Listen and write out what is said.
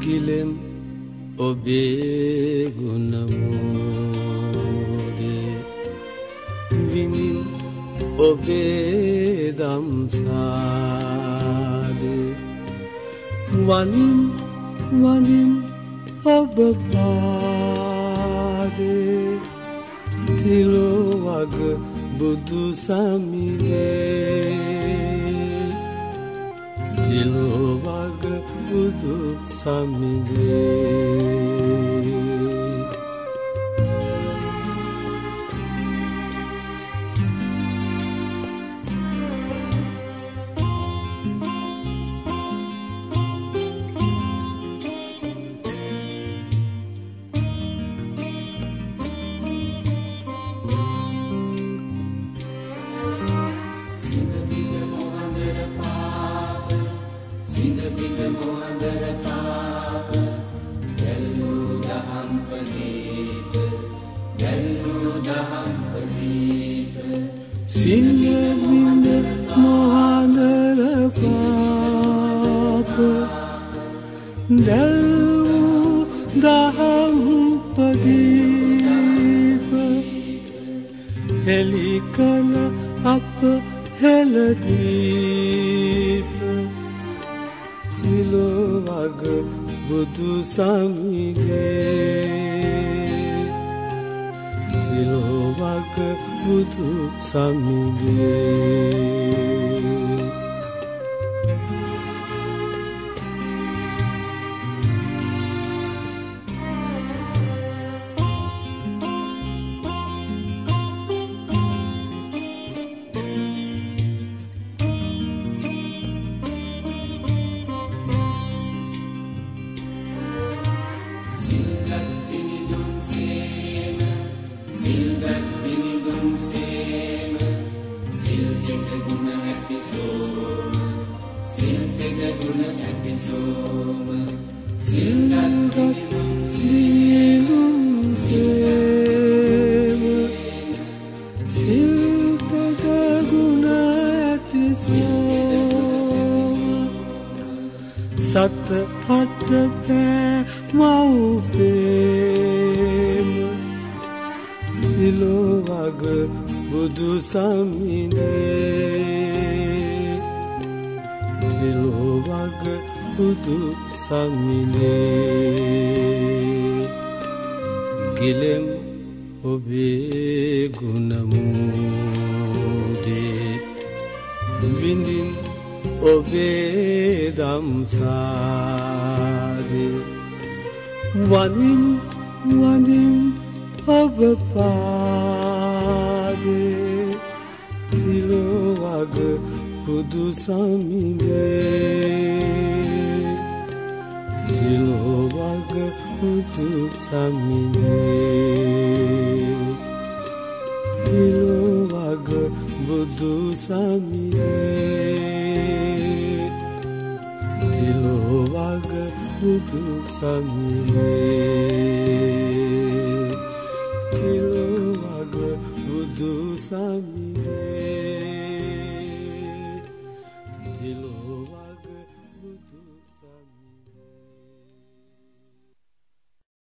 ගිලෙම් ඔබේ ගුණ මෝදේ විඳින් ඔබේ දම්සාදේ වනින් වනින් ඔබ පාදේ තිලෝ වග බුදු සමිදේ තිලෝ වග බුදු සමිදේ සිංහබිඳ මොහඳර පාප දැල්වූ දහම් පදීප හෙළි කළ අප හෙළදීප තිලෝ වග බුදු සමිදේ තිලෝ වග බුදු සමිදේ සත අට පෑ මව්පේම තිලෝ වග බුදු සමිදේ තිලෝ වග බුදු සමිදේ ගිලෙම් ඔබේ ගුණ මෝදේ විඳින් ඔබේ දම්සාදේ වනින් වනින් ඔබ පාදේ තිලෝ වග බුදු සමිදේ තිලෝ වග බුදු සමිදේ තිලෝ වග බුදු සමිදේ තිලෝ වග බුදු සමිදේ තිලෝ වග බුදු සමිදේ තිලෝ